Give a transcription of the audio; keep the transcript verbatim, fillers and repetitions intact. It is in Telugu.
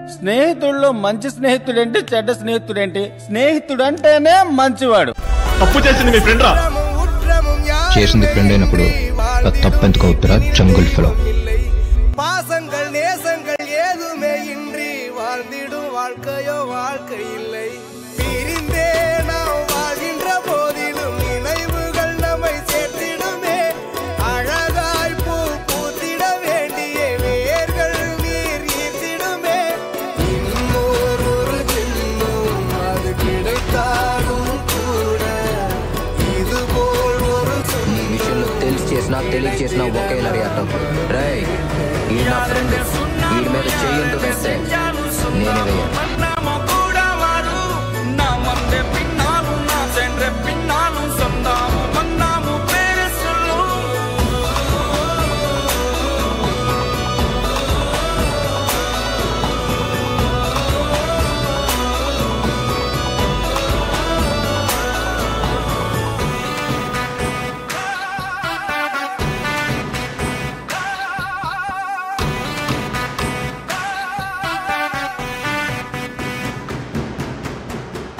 స్నేహితుల్లో మంచి స్నేహితుడేంటి, చెడ్డ స్నేహితుడేంటి? స్నేహితుడు అంటేనే మంచివాడు. తప్పు చేసింది మీ ఫ్రెండ్ రా. చేసింది ఫ్రెండ్ అయినప్పుడు తప్పెందుకు అవుతురా జంగుల్ ఫెలో. பாசங்கள் நேசங்கள் ஏதுமே இன்றி வாழ்ந்திடும் வாழ்க்கையோ வாழ்க்கை இல்லை. பிரிந்தே நாம் வாழ்கின்ற போதிலும் நினைவுகள் நம்மை சேர்த்திடுமே. அழகாய் பூ பூத்திட வேண்டிய வேர்கள் நீர் ஈர்த்திடுமே. இன்னொரு ஜென்மம் அது கிடைத்தாலும் கூட இதுபோல் ஒரு ఈ విషయంలో తెలిసి చేసినా తెలియ చేసినా ఒకేలాగే అర్థం. రై ఈ నా ఫ్రెండ్, వీడి మీద చెయ్యంటూ వేస్తే నేనే